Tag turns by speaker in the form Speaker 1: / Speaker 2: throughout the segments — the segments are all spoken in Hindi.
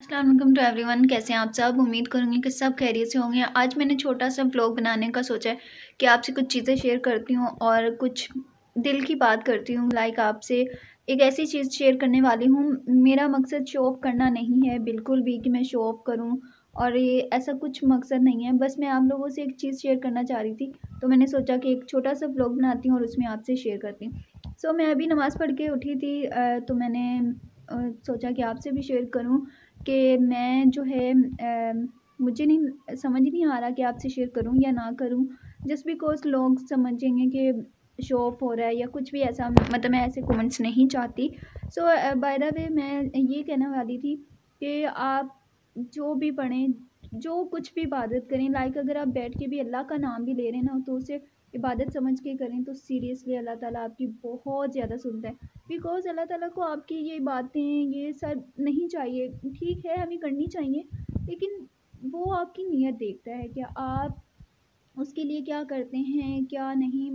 Speaker 1: Welcome to everyone. कैसे हैं आप सब? उम्मीद करूँगी कि सब खैरियत से होंगे। आज मैंने छोटा सा व्लॉग बनाने का सोचा है कि आपसे कुछ चीज़ें शेयर करती हूँ और कुछ दिल की बात करती हूँ। आपसे एक ऐसी चीज़ शेयर करने वाली हूँ। मेरा मकसद शो ऑफ करना नहीं है बिल्कुल भी कि मैं शो ऑफ करूँ, और ये ऐसा कुछ मकसद नहीं है। बस मैं आप लोगों से एक चीज़ शेयर करना चाह रही थी, तो मैंने सोचा कि एक छोटा सा व्लॉग बनाती हूँ और उसमें आपसे शेयर करती हूँ। मैं अभी नमाज़ पढ़ के उठी थी, तो मैंने सोचा कि आपसे भी शेयर करूँ कि मैं जो है मुझे नहीं समझ नहीं आ रहा कि आपसे शेयर करूं या ना करूं। जस्ट बिकॉज लोग समझेंगे कि शो ऑफ हो रहा है या कुछ भी ऐसा, मतलब मैं ऐसे कमेंट्स नहीं चाहती। बाय द वे मैं ये कहने वाली थी कि आप जो भी पढ़ें, जो कुछ भी इबादत करें, अगर आप बैठ के भी अल्लाह का नाम भी ले रहे हैं ना, तो उसे इबादत समझ के करें, तो सीरियसली अल्लाह ताला आपकी बहुत ज़्यादा सुनता है। बिकॉज़ अल्लाह ताला को आपकी ये बातें ये सब नहीं चाहिए। ठीक है, हमें करनी चाहिए, लेकिन वो आपकी नीयत देखता है कि आप उसके लिए क्या करते हैं, क्या नहीं,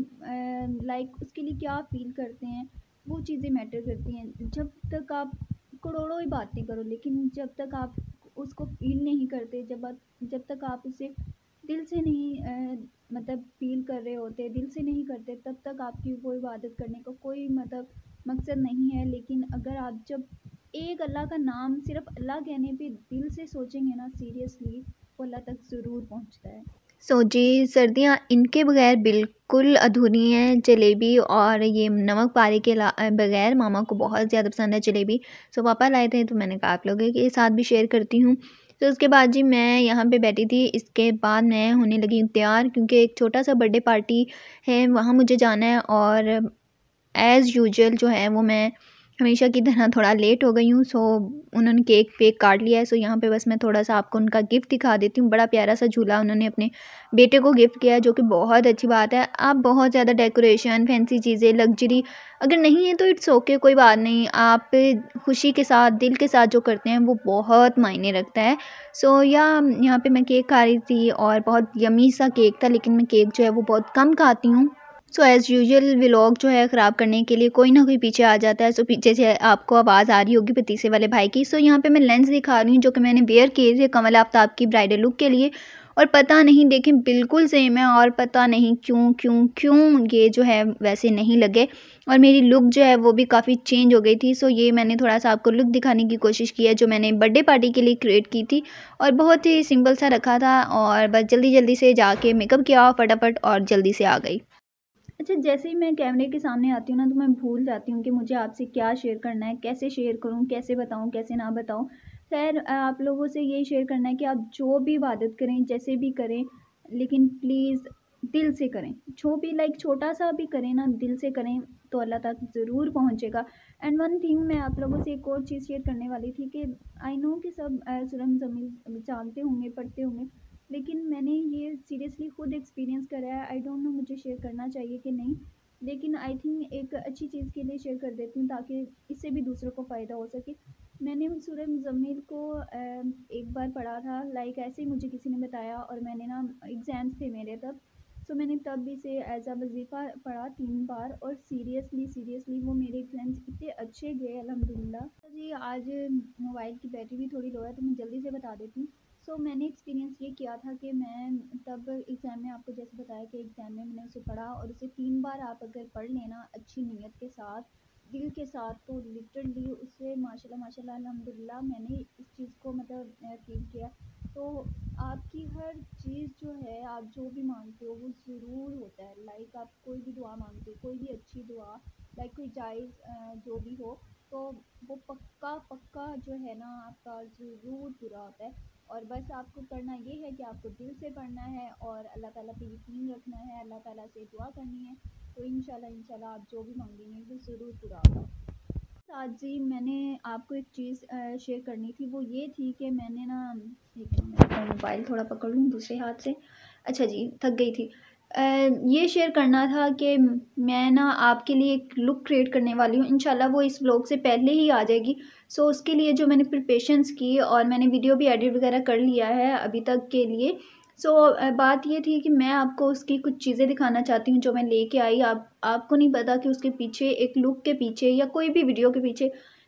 Speaker 1: उसके लिए क्या फ़ील करते हैं। वो चीज़ें मैटर करती हैं। जब तक आप करोड़ों ही बातें करो, लेकिन जब तक आप उसको फ़ील नहीं करते, जब तक आप उसे दिल से नहीं मतलब फ़ील कर रहे होते, दिल से नहीं करते, तब तक आपकी वो इबादत करने का कोई मतलब मकसद नहीं है। लेकिन अगर आप जब एक अल्लाह का नाम सिर्फ़ अल्लाह कहने पे दिल से सोचेंगे ना, सीरियसली वो अल्लाह तक ज़रूर पहुँचता है। जी, सर्दियाँ इनके बगैर बिल्कुल अधूरी हैं। जलेबी और ये नमक पारे के बगैर मामा को बहुत ज़्यादा पसंद है जलेबी। पापा लाए थे, तो मैंने कहा आप लोगों के साथ भी शेयर करती हूँ। तो उसके बाद जी मैं यहाँ पे बैठी थी। इसके बाद मैं होने लगी हूँ तैयार, क्योंकि एक छोटा-सा बर्थडे पार्टी है, वहाँ मुझे जाना है। और एज़ यूजुअल जो है वो मैं हमेशा की तरह थोड़ा लेट हो गई हूँ। उन्होंने केक वेक काट लिया है। यहाँ पे बस मैं थोड़ा-सा आपको उनका गिफ्ट दिखा देती हूँ। बड़ा प्यारा-सा झूला उन्होंने अपने बेटे को गिफ्ट किया है, जो कि बहुत अच्छी बात है। आप बहुत ज़्यादा डेकोरेशन, फैंसी चीज़ें, लग्ज़री अगर नहीं है तो इट्स ओके, कोई बात नहीं। आप खुशी के साथ, दिल के साथ जो करते हैं वो बहुत मायने रखता है। यहाँ पे मैं केक खा रही थी और बहुत यम्मी सा केक था, लेकिन मैं केक जो है वो बहुत कम खाती हूँ। एज़ यूजुअल व्लॉग जो है ख़राब करने के लिए कोई ना कोई पीछे आ जाता है। पीछे से आपको आवाज़ आ रही होगी पतीसे वाले भाई की। यहाँ पे मैं लेंस दिखा रही हूँ, जो कि मैंने वेयर किए थे कमल आफ्ताब की ब्राइडल लुक के लिए। और पता नहीं, देखें बिल्कुल सेम है, और पता नहीं क्यों ये जो है वैसे नहीं लगे, और मेरी लुक जो है वो भी काफ़ी चेंज हो गई थी। ये मैंने थोड़ा सा आपको लुक दिखाने की कोशिश की है, जो मैंने बर्थडे पार्टी के लिए क्रिएट की थी, और बहुत ही सिंपल सा रखा था। और बस जल्दी से जाके मेकअप किया फटाफट और जल्दी से आ गई। अच्छा, जैसे ही मैं कैमरे के सामने आती हूँ ना, तो मैं भूल जाती हूँ कि मुझे आपसे क्या शेयर करना है, कैसे शेयर करूँ, कैसे बताऊँ, कैसे ना बताऊँ। खैर, आप लोगों से यही शेयर करना है कि आप जो भी इबादत करें, जैसे भी करें, लेकिन प्लीज़ दिल से करें। जो भी छोटा-सा भी करें ना, दिल से करें, तो अल्लाह तक ज़रूर पहुँचेगा। एंड वन थिंग, मैं आप लोगों से एक और चीज़ शेयर करने वाली थी कि आई नो कि सब सूरह मुज़म्मिल जानते होंगे, पढ़ते होंगे, लेकिन मैंने ये सीरियसली खुद एक्सपीरियंस करा है। आई डोंट नो मुझे शेयर करना चाहिए कि नहीं, लेकिन आई थिंक एक अच्छी चीज़ के लिए शेयर कर देती हूँ, ताकि इससे भी दूसरों को फ़ायदा हो सके। मैंने सूरह मुज़म्मिल को एक बार पढ़ा था, ऐसे ही मुझे किसी ने बताया, और मैंने ना एग्ज़ाम्स थे मेरे तब। मैंने तब भी इसे एज़ अ वज़ीफ़ा पढ़ा 3 बार, और सीरियसली वो मेरे एग्ज़ाम्स इतने अच्छे गए अल्हम्दुलिल्लाह। जी, आज मोबाइल की बैटरी भी थोड़ी लो है, तो मैं जल्दी से बता देती हूँ। मैंने एक्सपीरियंस ये किया था कि मैं तब एग्ज़ाम में, आपको जैसे बताया कि एग्ज़ाम में मैंने उसे पढ़ा, और उसे 3 बार आप अगर पढ़ लेना अच्छी नीयत के साथ, दिल के साथ, तो लिटरली उससे माशाल्लाह अल्हम्दुलिल्लाह मैंने इस चीज़ को मतलब फ़ील किया। तो आपकी हर चीज़ जो है, आप जो भी मांगते हो वो ज़रूर होता है। आप कोई भी दुआ मांगते हो, कोई भी अच्छी दुआ, कोई जायज़ जो भी हो, तो वो पक्का जो है ना, आपका ज़रूर पूरा होता है। और बस आपको करना ये है कि आपको दिल से पढ़ना है और अल्लाह ताला पे यकीन रखना है, अल्लाह ताला से दुआ करनी है, तो इंशाल्लाह आप जो भी मांगेंगे वो ज़रूर पूरा होगा। साथ जी, मैंने आपको एक चीज़ शेयर करनी थी, वो ये थी कि मैंने ना, एक मिनट मैं मोबाइल थोड़ा पकड़ लूँ दूसरे हाथ से। अच्छा जी, थक गई थी। ये शेयर करना था कि मैं ना आपके लिए एक लुक क्रिएट करने वाली हूँ। इंशाल्लाह वो इस व्लॉग से पहले ही आ जाएगी। उसके लिए जो मैंने प्रिपरेशंस की, और मैंने वीडियो भी एडिट वगैरह कर लिया है अभी तक के लिए। बात ये थी कि मैं आपको उसकी कुछ चीज़ें दिखाना चाहती हूँ जो मैं लेके आई। आपको नहीं पता कि उसके पीछे, एक लुक के पीछे या कोई भी वीडियो के पीछे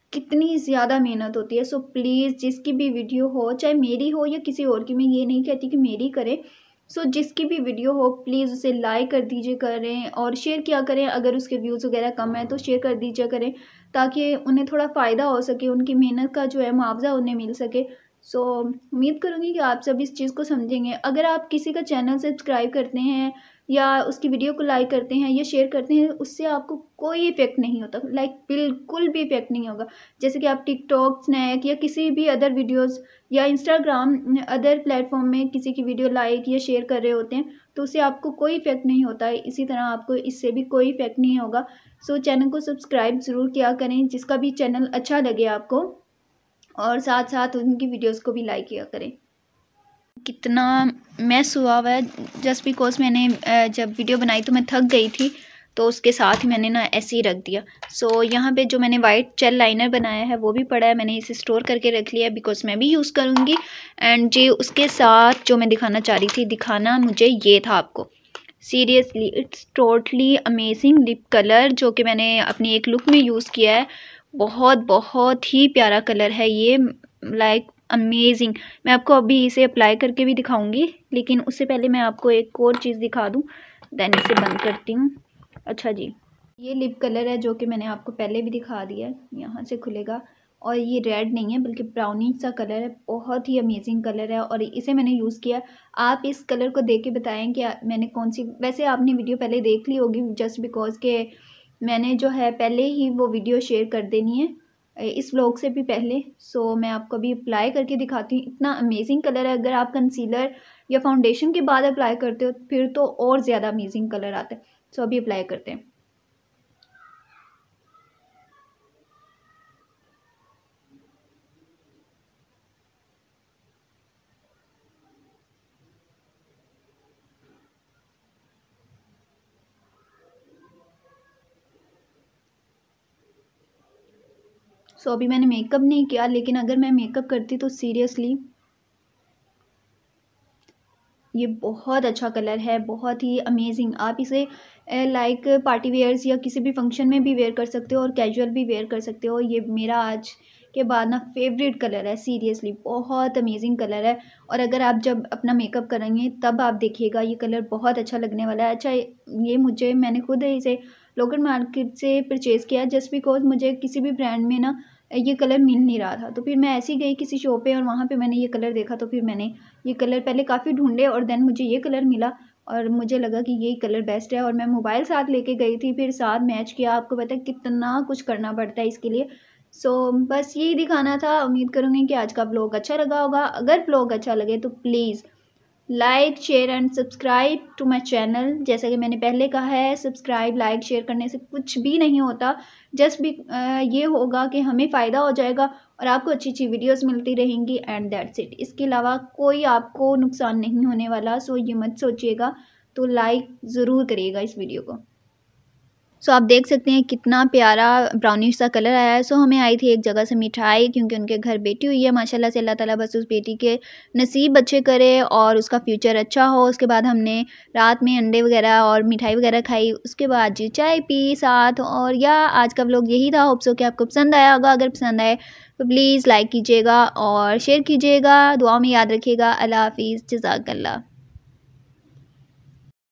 Speaker 1: कितनी ज़्यादा मेहनत होती है। सो प्लीज़ जिसकी भी वीडियो हो, चाहे मेरी हो या किसी और की, मैं ये नहीं कहती कि मेरी करें। सो जिसकी भी वीडियो हो प्लीज़ उसे लाइक कर दीजिए करें और शेयर किया करें। अगर उसके व्यूज़ वगैरह कम है तो शेयर कर दीजिए करें, ताकि उन्हें थोड़ा फ़ायदा हो सके, उनकी मेहनत का जो है मुआवज़ा उन्हें मिल सके। सो उम्मीद करूँगी कि आप सब इस चीज़ को समझेंगे। अगर आप किसी का चैनल सब्सक्राइब करते हैं या उसकी वीडियो को लाइक करते हैं या शेयर करते हैं, उससे आपको कोई इफ़ेक्ट नहीं होता, लाइक बिल्कुल भी इफ़ेक्ट नहीं होगा। जैसे कि आप टिकटॉक, स्नैक या किसी भी अदर वीडियोज़ या इंस्टाग्राम अदर प्लेटफॉर्म में किसी की वीडियो लाइक या शेयर कर रहे होते हैं, तो उससे आपको कोई इफ़ेक्ट नहीं होता है। इसी तरह आपको इससे भी कोई इफ़ेक्ट नहीं होगा। सो चैनल को सब्सक्राइब ज़रूर किया करें, जिसका भी चैनल अच्छा लगे आपको, और साथ-साथ उनकी वीडियोज़ को भी लाइक किया करें। कितना मैस हुआ हुआ है, जस्ट बिकॉज़ मैंने जब वीडियो बनाई तो मैं थक गई थी, तो उसके साथ ही मैंने ना ऐसे ही रख दिया। सो यहाँ पे जो मैंने वाइट जेल लाइनर बनाया है वो भी पड़ा है, मैंने इसे स्टोर करके रख लिया है बिकॉज़ मैं भी यूज़ करूँगी। एंड जी उसके साथ जो मैं दिखाना चाह रही थी, दिखाना मुझे ये था आपको। Seriously it's totally amazing lip colour, जो कि मैंने अपनी एक लुक में यूज़ किया है। बहुत बहुत ही प्यारा कलर है ये, लाइक अमेजिंग। मैं आपको अभी इसे अप्लाई करके भी दिखाऊंगी, लेकिन उससे पहले मैं आपको एक और चीज़ दिखा दूं, देन इसे बंद करती हूँ। अच्छा जी, ये लिप कलर है जो कि मैंने आपको पहले भी दिखा दिया है, यहाँ से खुलेगा। और ये रेड नहीं है बल्कि ब्राउनिश सा कलर है, बहुत ही अमेजिंग कलर है और इसे मैंने यूज़ किया। आप इस कलर को देख के बताएं कि मैंने कौन सी, वैसे आपने वीडियो पहले देख ली होगी, जस्ट बिकॉज के मैंने जो है पहले ही वो वीडियो शेयर कर देनी है इस व्लॉग से भी पहले। सो मैं आपको अभी अप्लाई करके दिखाती हूँ। इतना अमेजिंग कलर है, अगर आप कंसीलर या फाउंडेशन के बाद अप्लाई करते हो फिर तो और ज़्यादा अमेजिंग कलर आता है। सो अभी अप्लाई करते हैं। सो अभी मैंने मेकअप नहीं किया, लेकिन अगर मैं मेकअप करती तो सीरियसली ये बहुत अच्छा कलर है, बहुत ही अमेजिंग। आप इसे लाइक पार्टी वेयर्स या किसी भी फंक्शन में भी वेयर कर सकते हो और कैजुअल भी वेयर कर सकते हो। ये मेरा आज के बाद ना फेवरेट कलर है, सीरियसली बहुत अमेजिंग कलर है। और अगर आप जब अपना मेकअप करेंगे तब आप देखिएगा ये कलर बहुत अच्छा लगने वाला है। अच्छा ये मैंने खुद इसे लोकल मार्केट से परचेज़ किया, जस्ट बिकॉज मुझे किसी भी ब्रांड में ना ये कलर मिल नहीं रहा था। तो फिर मैं ऐसे ही गई किसी शॉप पे और वहाँ पे मैंने ये कलर देखा, तो फिर मैंने ये कलर पहले काफ़ी ढूंढे और देन मुझे ये कलर मिला और मुझे लगा कि यही कलर बेस्ट है। और मैं मोबाइल साथ लेके गई थी, फिर साथ मैच किया। आपको पता है कितना कुछ करना पड़ता है इसके लिए। सो बस यही दिखाना था। उम्मीद करूँगी कि आज का ब्लॉग अच्छा लगा होगा। अगर ब्लॉग अच्छा लगे तो please like share and subscribe to my channel. जैसा कि मैंने पहले कहा है, सब्सक्राइब लाइक शेयर करने से कुछ भी नहीं होता, जस्ट भी ये होगा कि हमें फ़ायदा हो जाएगा और आपको अच्छी अच्छी वीडियोस मिलती रहेंगी एंड दैट्स इट। इसके अलावा कोई आपको नुकसान नहीं होने वाला, सो ये मत सोचिएगा। तो लाइक ज़रूर करिएगा इस वीडियो को। सो आप देख सकते हैं कितना प्यारा ब्राउनिश सा कलर आया है। सो हमें आई थी एक जगह से मिठाई, क्योंकि उनके घर बेटी हुई है माशाल्लाह से। अल्लाह ताला बस उस बेटी के नसीब अच्छे करे और उसका फ्यूचर अच्छा हो। उसके बाद हमने रात में अंडे वगैरह और मिठाई वगैरह खाई, उसके बाद जी चाय पी साथ। और या आज का व्लॉग यही था। होप सो कि आपको पसंद आया होगा। अगर पसंद आए तो प्लीज़ लाइक कीजिएगा और शेयर कीजिएगा। दुआ में याद रखिएगा। अल्लाह हाफिज़, जज़ाकल्लाह।